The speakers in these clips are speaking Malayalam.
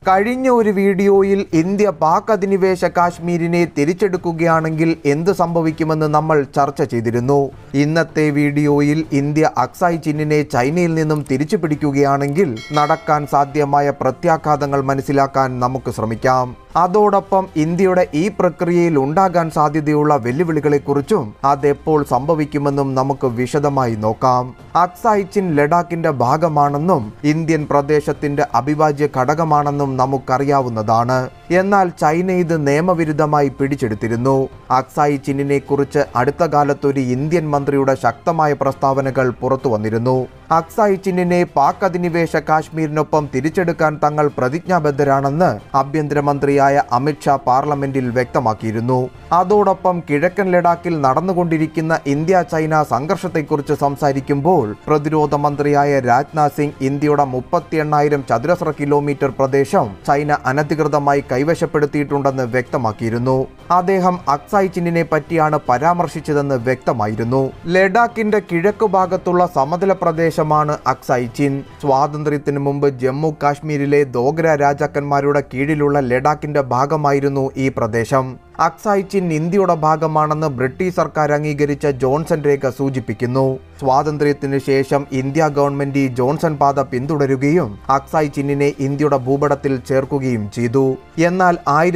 കഴിഞ്ഞ ഒരു വീഡിയോയിൽ ഇന്ത്യ പാക് അധിനിവേശ കാശ്മീരിനെ തിരിച്ചെടുക്കുകയാണെങ്കിൽ എന്ത് സംഭവിക്കുമെന്ന് നമ്മൾ ചർച്ച ചെയ്തിരുന്നു. ഇന്നത്തെ വീഡിയോയിൽ ഇന്ത്യ അക്സായ് ചിന്നിനെ ചൈനയിൽ നിന്നും തിരിച്ചു പിടിക്കുകയാണെങ്കിൽ നടക്കാൻ സാധ്യമായ പ്രത്യാഘാതങ്ങൾ മനസ്സിലാക്കാൻ നമുക്ക് ശ്രമിക്കാം. അതോടൊപ്പം ഇന്ത്യയുടെ ഈ പ്രക്രിയയിൽ ഉണ്ടാകാൻ സാധ്യതയുള്ള വെല്ലുവിളികളെക്കുറിച്ചും അതെപ്പോൾ സംഭവിക്കുമെന്നും നമുക്ക് വിശദമായി നോക്കാം. അക്സായ് ചിൻ ലഡാക്കിന്റെ ഭാഗമാണെന്നും ഇന്ത്യൻ പ്രദേശത്തിന്റെ അവിഭാജ്യ ഘടകമാണെന്നും നമുക്കറിയാവുന്നതാണ്. എന്നാൽ ചൈന ഇത് നിയമവിരുദ്ധമായി പിടിച്ചെടുത്തിരുന്നു. അക്സായ് ചിന്നിനെ കുറിച്ച് അടുത്ത കാലത്ത് ഒരു ഇന്ത്യൻ മന്ത്രിയുടെ ശക്തമായ പ്രസ്താവനകൾ പുറത്തു വന്നിരുന്നു. അക്സായ് ചിന്നിനെ പാക് അധിനിവേശ കാശ്മീരിനൊപ്പം തിരിച്ചെടുക്കാൻ തങ്ങൾ പ്രതിജ്ഞാബദ്ധരാണെന്ന് ആഭ്യന്തരമന്ത്രിയായ അമിത്ഷാ പാർലമെന്റിൽ വ്യക്തമാക്കിയിരുന്നു. അതോടൊപ്പം കിഴക്കൻ ലഡാക്കിൽ നടന്നുകൊണ്ടിരിക്കുന്ന ഇന്ത്യ ചൈന സംഘർഷത്തെക്കുറിച്ച് സംസാരിക്കുമ്പോൾ പ്രതിരോധ മന്ത്രിയായ രാജ്നാഥ് സിംഗ് ഇന്ത്യയുടെ 38,000 ചതുരശ്ര കിലോമീറ്റർ പ്രദേശം ചൈന അനധികൃതമായി കൈവശപ്പെടുത്തിയിട്ടുണ്ടെന്ന് വ്യക്തമാക്കിയിരുന്നു. അദ്ദേഹം അക്സായ് ചിന്നിനെ പറ്റിയാണ് പരാമർശിച്ചതെന്ന് വ്യക്തമായിരുന്നു. ലഡാക്കിന്റെ കിഴക്കു ഭാഗത്തുള്ള സമതല പ്രദേശമാണ് അക്സായ് ചിൻ. സ്വാതന്ത്ര്യത്തിന് മുമ്പ് ജമ്മു കാശ്മീരിലെ ദോഗ്ര രാജാക്കന്മാരുടെ കീഴിലുള്ള ലഡാക്കിന്റെ ഭാഗമായിരുന്നു ഈ പ്രദേശം. അക്സായ് ചിൻ ഇന്ത്യയുടെ ഭാഗമാണെന്ന് ബ്രിട്ടീഷ് സർക്കാർ അംഗീകരിച്ച ജോൺസൺ രേഖ സൂചിപ്പിക്കുന്നു. സ്വാതന്ത്ര്യത്തിന് ശേഷം ഇന്ത്യ ഗവൺമെന്റ് ജോൺസൺ പാത പിന്തുടരുകയും അക്സായ് ചിന്നിനെ ഇന്ത്യയുടെ ഭൂപടത്തിൽ ചേർക്കുകയും ചെയ്തു. എന്നാൽ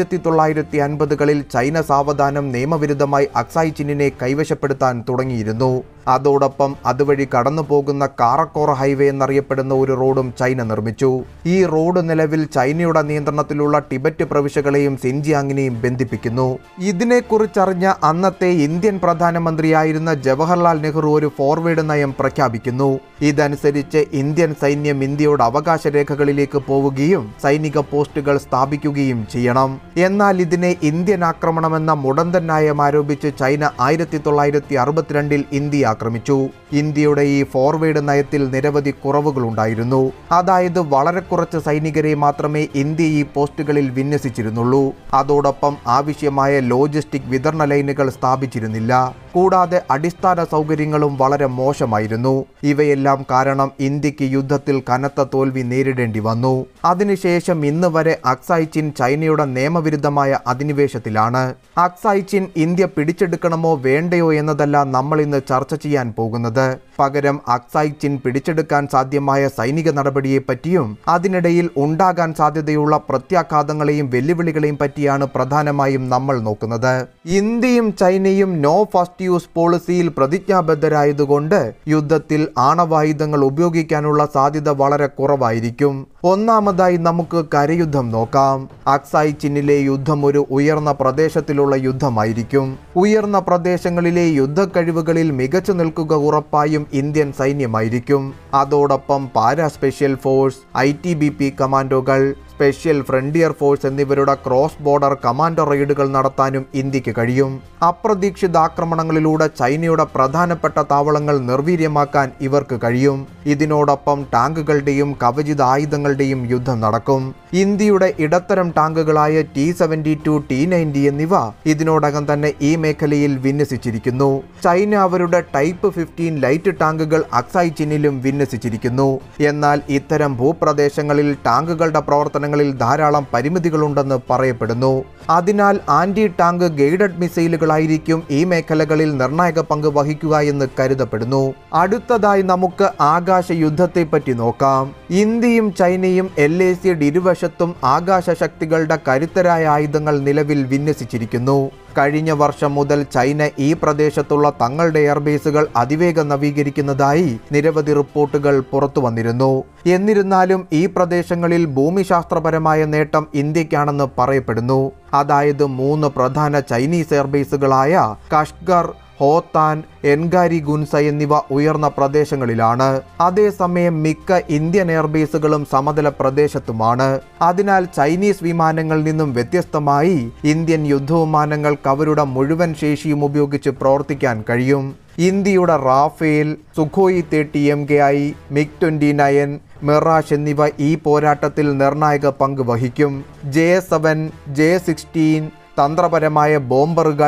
1950കളിൽ ചൈന സാവധാനം നിയമവിരുദ്ധമായി അക്സായ് ചിന്നിനെ കൈവശപ്പെടുത്താൻ തുടങ്ങിയിരുന്നു. അതോടൊപ്പം അതുവഴി കടന്നു പോകുന്ന കാറക്കോറ ഹൈവേ എന്നറിയപ്പെടുന്ന ഒരു റോഡും ചൈന നിർമ്മിച്ചു. ഈ റോഡ് നിലവിൽ ചൈനയുടെ നിയന്ത്രണത്തിലുള്ള ടിബറ്റ് പ്രവിശ്യകളെയും സിൻജിയാങ്ങിനെയും ബന്ധിപ്പിക്കുന്നു. ഇതിനെക്കുറിച്ചറിഞ്ഞ അന്നത്തെ ഇന്ത്യൻ പ്രധാനമന്ത്രിയായിരുന്ന ജവഹർലാൽ നെഹ്റു ഒരു ഫോർവേഡ് നയം പ്രഖ്യാപിക്കുന്നു. ഇതനുസരിച്ച് ഇന്ത്യൻ സൈന്യം ഇന്ത്യയുടെ അവകാശ രേഖകളിലേക്ക് പോവുകയും സൈനിക പോസ്റ്റുകൾ സ്ഥാപിക്കുകയും ചെയ്യണം. എന്നാൽ ഇതിനെ ഇന്ത്യൻ ആക്രമണമെന്ന മുടന്തൻ നയം ആരോപിച്ച് ചൈന 1962ൽ ഇന്ത്യ ആക്രമിച്ചു. ഇന്ത്യയുടെ ഈ ഫോർവേഡ് നയത്തിൽ നിരവധി കുറവുകളുണ്ടായിരുന്നു. അതായത് വളരെ കുറച്ച് സൈനികരെ മാത്രമേ ഇന്ത്യ ഈ പോസ്റ്റുകളിൽ വിന്യസിച്ചിരുന്നുള്ളൂ. അതോടൊപ്പം ആവശ്യമായ ലോജിസ്റ്റിക് വിതരണ ലൈനുകൾ സ്ഥാപിച്ചിരുന്നില്ല. കൂടാതെ അടിസ്ഥാന സൗകര്യങ്ങളും വളരെ മോശമായിരുന്നു. ഇവയെല്ലാം കാരണം ഇന്ത്യക്ക് യുദ്ധത്തിൽ കനത്ത തോൽവി നേരിടേണ്ടി വന്നു. അതിനുശേഷം ഇന്ന് വരെ അക്സായ് ചിൻ ചൈനയുടെ നിയമവിരുദ്ധമായ അധിനിവേശത്തിലാണ്. അക്സായ് ചിൻ ഇന്ത്യ പിടിച്ചെടുക്കണമോ വേണ്ടയോ എന്നതല്ല നമ്മൾ ഇന്ന് ചർച്ച ചെയ്യാൻ പോകുന്നത്. പകരം അക്സായ് ചിൻ പിടിച്ചെടുക്കാൻ സാധ്യമായ സൈനിക നടപടിയെപ്പറ്റിയും അതിനിടയിൽ ഉണ്ടാകാൻ സാധ്യതയുള്ള പ്രത്യാഘാതങ്ങളെയും വെല്ലുവിളികളെയും പറ്റിയാണ് പ്രധാനമായും നമ്മൾ നോക്കുന്നത്. ഇന്ത്യയും ചൈനയും നോ ഫസ്റ്റ് യൂസ് പോളിസിയിൽ പ്രതിജ്ഞാബദ്ധരായതുകൊണ്ട് യുദ്ധത്തിൽ ആണവായുധങ്ങൾ ഉപയോഗിക്കാനുള്ള സാധ്യത വളരെ കുറവായിരിക്കും. ഒന്നാമതായി നമുക്ക് കരയുദ്ധം നോക്കാം. അക്സായ് ചിന്നിലെ യുദ്ധം ഒരു ഉയർന്ന പ്രദേശത്തിലുള്ള യുദ്ധമായിരിക്കും. ഉയർന്ന പ്രദേശങ്ങളിലെ യുദ്ധക്കഴിവുകളിൽ മികച്ചു നിൽക്കുക ഉറപ്പായും ഇന്ത്യൻ സൈന്യമായിരിക്കും. അതോടൊപ്പം പാരാ സ്പെഷ്യൽ ഫോഴ്സ്, ITBP കമാൻഡോകൾ, സ്പെഷ്യൽ ഫ്രണ്ടിയർ ഫോഴ്സ് എന്നിവരുടെ ക്രോസ് ബോർഡർ കമാൻഡോ റെയ്ഡുകൾ നടത്താനും ഇന്ത്യക്ക് കഴിയും. അപ്രതീക്ഷിത ആക്രമണങ്ങളിലൂടെ ചൈനയുടെ പ്രധാനപ്പെട്ട താവളങ്ങൾ നിർവീര്യമാക്കാൻ ഇവർക്ക് കഴിയും. ഇതിനോടൊപ്പം ടാങ്കുകളുടെയും കവചിത ആയുധങ്ങളുടെയും യുദ്ധം നടക്കും. ഇന്ത്യയുടെ ഇടത്തരം ടാങ്കുകളായ T-72, T-90 എന്നിവ ഇതിനോടകം തന്നെ ഈ മേഖലയിൽ വിന്യസിച്ചിരിക്കുന്നു. ചൈന അവരുടെ ടൈപ്പ് 15 ലൈറ്റ് ടാങ്കുകൾ അക്സായ് ചിന്നിലും വിന്യസിച്ചിരിക്കുന്നു. എന്നാൽ ഇത്തരം ഭൂപ്രദേശങ്ങളിൽ ടാങ്കുകളുടെ പ്രവർത്തനങ്ങളിൽ ധാരാളം പരിമിതികളുണ്ടെന്ന് പറയപ്പെടുന്നു. അതിനാൽ ആന്റി ടാങ്ക് ഗൈഡഡ് മിസൈലുകളായിരിക്കും ഈ മേഖലകളിൽ നിർണായക പങ്ക് വഹിക്കുക എന്ന് കരുതപ്പെടുന്നു. അടുത്തതായി നമുക്ക് ആകാശ യുദ്ധത്തെപ്പറ്റി നോക്കാം. ഇന്ത്യയും ചൈനയും LAC ഇരുവശത്തും ആകാശ ശക്തികളുടെ കരുത്തരായ ആയുധങ്ങൾ നിലവിൽ വിന്യസിച്ചിരിക്കുന്നു. കഴിഞ്ഞ വർഷം മുതൽ ചൈന ഈ പ്രദേശത്തുള്ള തങ്ങളുടെ എയർബേസുകൾ അതിവേഗം നവീകരിക്കുന്നതായി നിരവധി റിപ്പോർട്ടുകൾ പുറത്തു വന്നിരുന്നു. എന്നിരുന്നാലും ഈ പ്രദേശങ്ങളിൽ ഭൂമിശാസ്ത്രപരമായ നേട്ടം ഇന്ത്യക്കാണെന്ന് പറയപ്പെടുന്നു. അതായത് 3 പ്രധാന ചൈനീസ് എയർബേസുകളായ കഷ്ഗർ, ഹോത്താൻ, എൻഗാരി ഗുൻസ എന്നിവ ഉയർന്ന പ്രദേശങ്ങളിലാണ്. അതേസമയം മിക്ക ഇന്ത്യൻ എയർബേസുകളും സമതല പ്രദേശത്തുമാണ്. അതിനാൽ ചൈനീസ് വിമാനങ്ങളിൽ നിന്നും വ്യത്യസ്തമായി ഇന്ത്യൻ യുദ്ധവിമാനങ്ങൾക്ക് അവരുടെ മുഴുവൻ ശേഷിയും ഉപയോഗിച്ച് പ്രവർത്തിക്കാൻ കഴിയും. ഇന്ത്യയുടെ Rafale, Sukhoi 30 MKI, MiG-29, mirage എന്നിവ ഈ പോരാട്ടത്തിൽ നിർണായക പങ്ക് വഹിക്കും. J-7, J-16 തന്ത്രപരമായ ബോംബറുകൾ,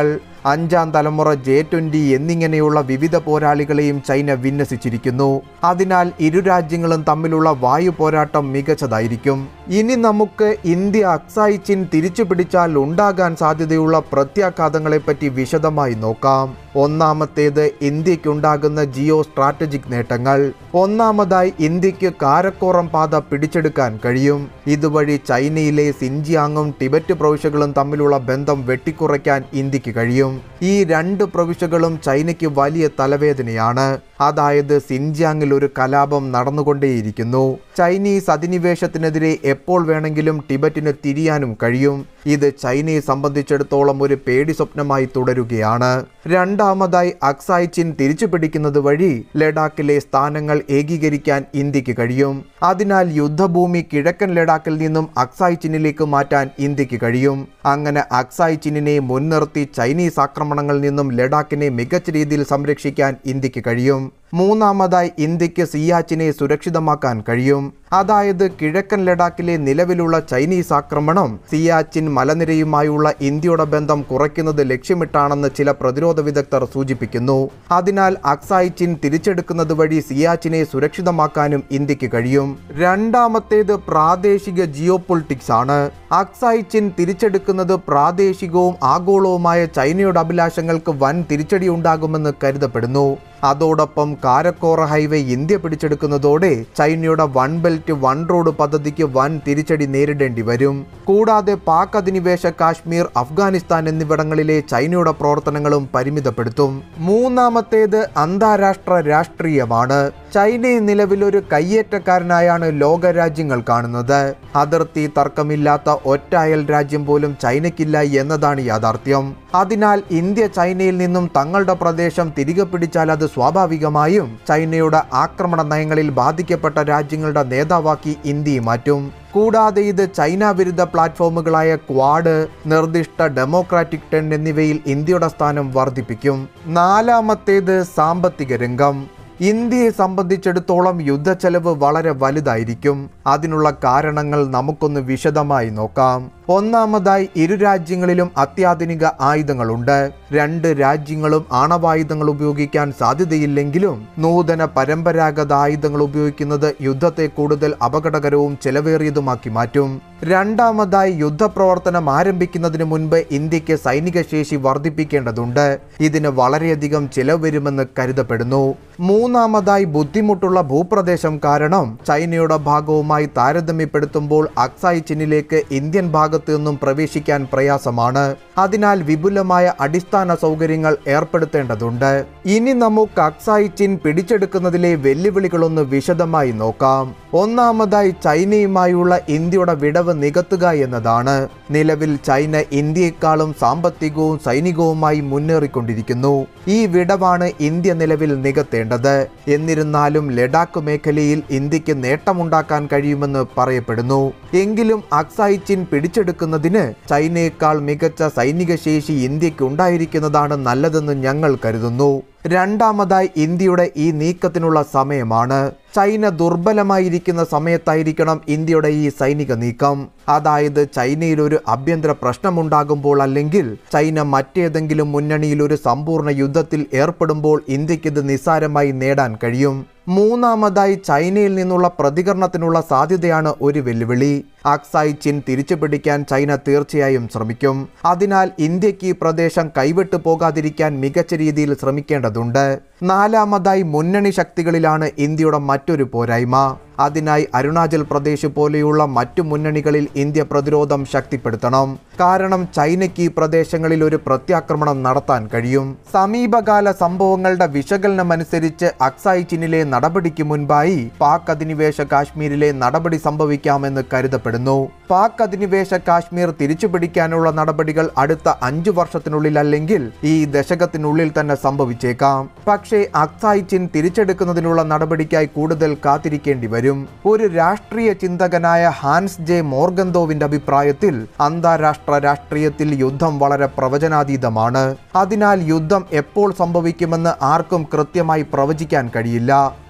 അഞ്ചാം തലമുറ J-20 എന്നിങ്ങനെയുള്ള വിവിധ പോരാളികളെയും ചൈന വിന്യസിച്ചിരിക്കുന്നു. അതിനാൽ ഇരു രാജ്യങ്ങളും തമ്മിലുള്ള വായു പോരാട്ടം മികച്ചതായിരിക്കും. ഇനി നമുക്ക് ഇന്ത്യ അക്സായി ചിൻ തിരിച്ചു പിടിച്ചാൽ ഉണ്ടാകാൻ സാധ്യതയുള്ള പ്രത്യാഘാതങ്ങളെപ്പറ്റി വിശദമായി നോക്കാം. ഒന്നാമത്തേത് ഇന്ത്യക്കുണ്ടാകുന്ന ജിയോ സ്ട്രാറ്റജിക് നേട്ടങ്ങൾ. ഒന്നാമതായി ഇന്ത്യക്ക് കാരക്കോറം പാത പിടിച്ചെടുക്കാൻ കഴിയും. ഇതുവഴി ചൈനയിലെ സിൻജിയാങ്ങും ടിബറ്റ് പ്രവിശ്യകളും തമ്മിലുള്ള ബന്ധം വെട്ടിക്കുറയ്ക്കാൻ ഇന്ത്യക്ക് കഴിയും. ഈ രണ്ട് പ്രവിശ്യകളും ചൈനയ്ക്ക് വലിയ തലവേദനയാണ്. അതായത് സിൻജിയാങ്ങിൽ ഒരു കലാപം നടന്നുകൊണ്ടേയിരിക്കുന്നു. ചൈനീസ് അധിനിവേശത്തിനെതിരെ എപ്പോൾ വേണമെങ്കിലും ടിബറ്റിന് തിരിയാനും കഴിയും. ഇത് ചൈനയെ സംബന്ധിച്ചിടത്തോളം ഒരു പേടി സ്വപ്നമായി തുടരുകയാണ്. രണ്ടാമതായി അക്സായി ചിൻ തിരിച്ചു പിടിക്കുന്നത് വഴി ലഡാക്കിലെ സ്ഥാനങ്ങൾ ഏകീകരിക്കാൻ ഇന്ത്യക്ക് കഴിയും. അതിനാൽ യുദ്ധഭൂമി കിഴക്കൻ ലഡാക്കിൽ നിന്നും അക്സായി ചിന്നിലേക്ക് മാറ്റാൻ ഇന്ത്യക്ക് കഴിയും. അങ്ങനെ അക്സായി ചിന്നിനെ മുൻനിർത്തി ചൈനീസ് ആക്രമണങ്ങളിൽ നിന്നും ലഡാക്കിനെ മികച്ച രീതിയിൽ സംരക്ഷിക്കാൻ ഇന്ത്യക്ക് കഴിയും. മൂന്നാമതായി ഇന്ത്യക്ക് സിയാച്ചിനെ സുരക്ഷിതമാക്കാൻ കഴിയും. അതായത് കിഴക്കൻ ലഡാക്കിലെ നിലവിലുള്ള ചൈനീസ് ആക്രമണം സിയാച്ചിൻ മലനിരയുമായുള്ള ഇന്ത്യയുടെ ബന്ധം കുറയ്ക്കുന്നത് ലക്ഷ്യമിട്ടാണെന്ന് ചില പ്രതിരോധ വിദഗ്ധർ സൂചിപ്പിക്കുന്നു. അതിനാൽ അക്സായി ചിൻ തിരിച്ചെടുക്കുന്നത് വഴി സിയാച്ചിനെ സുരക്ഷിതമാക്കാനും ഇന്ത്യക്ക് കഴിയും. രണ്ടാമത്തേത് പ്രാദേശിക ജിയോപൊളിറ്റിക്സ് ആണ്. അക്സായി ചിൻ തിരിച്ചെടുക്കുന്നത് പ്രാദേശികവും ആഗോളവുമായ ചൈനയുടെ അഭിലാഷങ്ങൾക്ക് വൻ തിരിച്ചടി ഉണ്ടാകുമെന്ന് കരുതപ്പെടുന്നു. അതോടൊപ്പം കാരക്കോറ ഹൈവേ ഇന്ത്യ പിടിച്ചെടുക്കുന്നതോടെ ചൈനയുടെ വൺ ബെൽറ്റ് വൺ റോഡ് പദ്ധതിക്ക് വൻ തിരിച്ചടി നേരിടേണ്ടി വരും. കൂടാതെ പാക് അധിനിവേശ കാശ്മീർ, അഫ്ഗാനിസ്ഥാൻ എന്നിവിടങ്ങളിലെ ചൈനയുടെ പ്രവർത്തനങ്ങളും പരിമിതപ്പെടുത്തും. മൂന്നാമത്തേത് അന്താരാഷ്ട്ര രാഷ്ട്രീയമാണ്. ചൈനയെ നിലവിലൊരു കയ്യേറ്റക്കാരനായാണ് ലോകരാജ്യങ്ങൾ കാണുന്നത്. അതിർത്തി തർക്കമില്ലാത്ത ഒറ്റ അയൽ രാജ്യം പോലും ചൈനയ്ക്കില്ല എന്നതാണ് യാഥാർത്ഥ്യം. അതിനാൽ ഇന്ത്യ ചൈനയിൽ നിന്നും തങ്ങളുടെ പ്രദേശം തിരികെ പിടിച്ചാൽ അത് സ്വാഭാവികമായും ചൈനയുടെ ആക്രമണ നയങ്ങളിൽ ബാധിക്കപ്പെട്ട രാജ്യങ്ങളുടെ നേതാവാക്കി ഇന്ത്യയെ മാറ്റും. കൂടാതെ ഇത് ചൈന വിരുദ്ധ പ്ലാറ്റ്ഫോമുകളായ ക്വാഡ്, നിർദ്ദിഷ്ട ഡെമോക്രാറ്റിക് 10 എന്നിവയിൽ ഇന്ത്യയുടെ സ്ഥാനം വർദ്ധിപ്പിക്കും. നാലാമത്തേത് സാമ്പത്തിക രംഗം. ഇന്ത്യയെ സംബന്ധിച്ചിടത്തോളം യുദ്ധച്ചെലവ് വളരെ വലുതായിരിക്കും. അതിനുള്ള കാരണങ്ങൾ നമുക്കൊന്ന് വിശദമായി നോക്കാം. ഒന്നാമതായി ഇരു രാജ്യങ്ങളിലും അത്യാധുനിക ആയുധങ്ങളുണ്ട്. രണ്ട് രാജ്യങ്ങളും ആണവായുധങ്ങൾ ഉപയോഗിക്കാൻ സാധ്യതയില്ലെങ്കിലും നൂതന പരമ്പരാഗത ആയുധങ്ങൾ ഉപയോഗിക്കുന്നത് യുദ്ധത്തെ കൂടുതൽ അപകടകരവും ചെലവേറിയതുമാക്കി മാറ്റും. രണ്ടാമതായി യുദ്ധപ്രവർത്തനം ആരംഭിക്കുന്നതിന് മുൻപ് ഇന്ത്യക്ക് സൈനിക ശേഷി വർദ്ധിപ്പിക്കേണ്ടതുണ്ട്. ഇതിന് വളരെയധികം ചെലവ് വരുമെന്ന് കരുതപ്പെടുന്നു. മൂന്നാമതായി ബുദ്ധിമുട്ടുള്ള ഭൂപ്രദേശം കാരണം ചൈനയുടെ ഭാഗവുമായി താരതമ്യപ്പെടുത്തുമ്പോൾ അക്സായി ചിന്നിലേക്ക് ഇന്ത്യൻ ഭാഗത്തു നിന്നും പ്രവേശിക്കാൻ പ്രയാസമാണ്. അതിനാൽ വിപുലമായ അടിസ്ഥാന സൗകര്യങ്ങൾ ഏർപ്പെടുത്തേണ്ടതുണ്ട്. ഇനി നമുക്ക് അക്സായി ചിൻ പിടിച്ചെടുക്കുന്നതിലെ വെല്ലുവിളികളൊന്ന് വിശദമായി നോക്കാം. ഒന്നാമതായി ചൈനയുമായുള്ള ഇന്ത്യയുടെ വിടവ് നികത്തുക എന്നതാണ്. നിലവിൽ ചൈന ഇന്ത്യയെക്കാളും സാമ്പത്തികവും സൈനികവുമായി മുന്നേറിക്കൊണ്ടിരിക്കുന്നു. ഈ വിടവാണ് ഇന്ത്യ നിലവിൽ നികത്തേണ്ടത്. എന്നിരുന്നാലും ലഡാക്ക് മേഖലയിൽ ഇന്ത്യക്ക് നേട്ടമുണ്ടാക്കാൻ കഴിയുമെന്ന് പറയപ്പെടുന്നു. എങ്കിലും അക്സായി ചിൻ പിടിച്ചെടുക്കുന്നതിന് ചൈനയേക്കാൾ മികച്ച സൈനിക ശേഷി ഇന്ത്യക്ക് ഉണ്ടായിരിക്കുന്നതാണ് നല്ലതെന്ന് ഞങ്ങൾ കരുതുന്നു. രണ്ടാമതായി ഇന്ത്യയുടെ ഈ നീക്കത്തിനുള്ള സമയമാണ്. ചൈന ദുർബലമായിരിക്കുന്ന സമയത്തായിരിക്കണം ഇന്ത്യയുടെ ഈ സൈനിക നീക്കം. അതായത് ചൈനയിൽ ഒരു ആഭ്യന്തര പ്രശ്നമുണ്ടാകുമ്പോൾ അല്ലെങ്കിൽ ചൈന മറ്റേതെങ്കിലും മുന്നണിയിൽ ഒരു സമ്പൂർണ്ണ യുദ്ധത്തിൽ ഏർപ്പെടുമ്പോൾ ഇന്ത്യക്കിത് നിസ്സാരമായി നേടാൻ കഴിയും. മൂന്നാമതായി ചൈനയിൽ നിന്നുള്ള പ്രതികരണത്തിനുള്ള സാധ്യതയാണ് ഒരു വെല്ലുവിളി. അക്സായി ചിൻ തിരിച്ചു പിടിക്കാൻ ചൈന തീർച്ചയായും ശ്രമിക്കും. അതിനാൽ ഇന്ത്യക്ക് ഈ പ്രദേശം കൈവിട്ടു പോകാതിരിക്കാൻ മികച്ച രീതിയിൽ ശ്രമിക്കേണ്ടതുണ്ട്. നാലാമതായി മുന്നണി ശക്തികളിലാണ് ഇന്ത്യയുടെ മറ്റൊരു പോരായ്മ. അതിനായി അരുണാചൽ പ്രദേശ് പോലെയുള്ള മറ്റു മുന്നണികളിൽ ഇന്ത്യ പ്രതിരോധം ശക്തിപ്പെടുത്തണം. കാരണം ചൈനയ്ക്ക് ഈ പ്രദേശങ്ങളിൽ ഒരു പ്രത്യാക്രമണം നടത്താൻ കഴിയും. സമീപകാല സംഭവങ്ങളുടെ വിശകലനമനുസരിച്ച് അക്സായി ചിന്നിലെ നടപടിക്ക് മുൻപായി പാക് അധിനിവേശ കാശ്മീരിലെ നടപടി സംഭവിക്കാമെന്ന് കരുതപ്പെടുന്നു. പാക് അധിനിവേശ കാശ്മീർ തിരിച്ചുപിടിക്കാനുള്ള നടപടികൾ അടുത്ത 5 വർഷത്തിനുള്ളിൽ അല്ലെങ്കിൽ ഈ ദശകത്തിനുള്ളിൽ തന്നെ സംഭവിച്ചേക്കാം. പക്ഷേ അക്സായി ചിൻ തിരിച്ചെടുക്കുന്നതിനുള്ള നടപടിക്കായി കൂടുതൽ കാത്തിരിക്കേണ്ടി വരും. ഒരു രാഷ്ട്രീയ ചിന്തകനായ ഹാൻസ് ജെ മോർഗന്തോവിന്റെ അഭിപ്രായത്തിൽ അന്താരാഷ്ട്ര രാഷ്ട്രീയത്തിൽ യുദ്ധം വളരെ പ്രവചനാതീതമാണ്. അതിനാൽ യുദ്ധം എപ്പോൾ സംഭവിക്കുമെന്ന് ആർക്കും കൃത്യമായി പ്രവചിക്കാൻ കഴിയില്ല.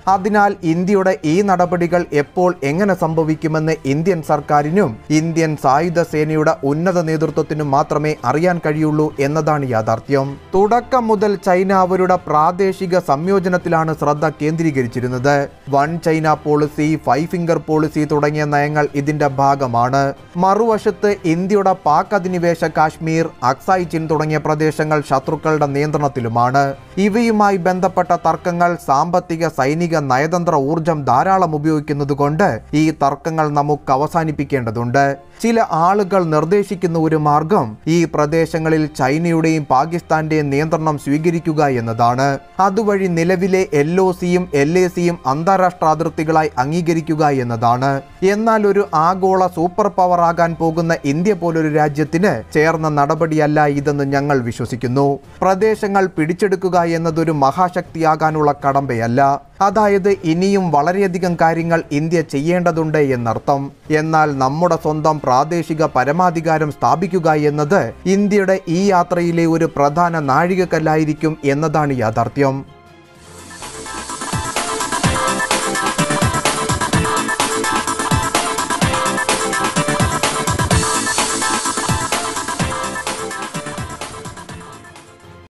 അതിനാൽ ഇന്ത്യയുടെ ഈ നടപടികൾ എപ്പോൾ എങ്ങനെ സംഭവിക്കുമെന്ന് ഇന്ത്യൻ സർക്കാരിനും ഇന്ത്യൻ സായുധ സേനയുടെ ഉന്നത നേതൃത്വത്തിനും മാത്രമേ അറിയാൻ കഴിയുള്ളൂ എന്നതാണ് യാഥാർത്ഥ്യം. തുടക്കം മുതൽ ചൈന അവരുടെ പ്രാദേശിക സംയോജനത്തിലാണ് ശ്രദ്ധ കേന്ദ്രീകരിച്ചിരുന്നത്. One China policy, 5 finger policy തുടങ്ങിയ നയങ്ങൾ ഇതിന്റെ ഭാഗമാണ്. മറുവശത്ത് ഇന്ത്യയുടെ പാക് അധിനിവേശ കാശ്മീർ, അക്സായ് ചിൻ തുടങ്ങിയ പ്രദേശങ്ങൾ ശത്രുക്കളുടെ നിയന്ത്രണത്തിലുമാണ്. ഇവയുമായി ബന്ധപ്പെട്ട തർക്കങ്ങൾ സാമ്പത്തിക, സൈനിക, നയതന്ത്ര ഊർജം ധാരാളം ഉപയോഗിക്കുന്നതുകൊണ്ട് ഈ തർക്കങ്ങൾ നമുക്ക് അവസാനിപ്പിക്കേണ്ടതുണ്ട്. ചില ആളുകൾ നിർദ്ദേശിക്കുന്ന ഒരു മാർഗം ഈ പ്രദേശങ്ങളിൽ ചൈനയുടെയും പാകിസ്ഥാന്റെയും നിയന്ത്രണം സ്വീകരിക്കുക എന്നതാണ്. അതുവഴി നിലവിലെ LOCയും LACയും അന്താരാഷ്ട്ര അതിർത്തികളായി അംഗീകരിക്കുക എന്നതാണ്. എന്നാൽ ഒരു ആഗോള സൂപ്പർ പവർ ആകാൻ പോകുന്ന ഇന്ത്യ പോലൊരു രാജ്യത്തിന് ചേർന്ന നടപടിയല്ല ഇതെന്ന് ഞങ്ങൾ വിശ്വസിക്കുന്നു. പ്രദേശങ്ങൾ പിടിച്ചെടുക്കുക എന്നതൊരു മഹാശക്തിയാകാനുള്ള കടമ്പയല്ല. അതായത് ഇനിയും വളരെയധികം കാര്യങ്ങൾ ഇന്ത്യ ചെയ്യേണ്ടതുണ്ട് എന്നർത്ഥം. എന്നാൽ നമ്മുടെ സ്വന്തം പ്രാദേശിക പരമാധികാരം സ്ഥാപിക്കുക എന്നത് ഇന്ത്യയുടെ ഈ യാത്രയിലെ ഒരു പ്രധാന നാഴികക്കല്ലായിരിക്കും എന്നതാണ് യാഥാർത്ഥ്യം.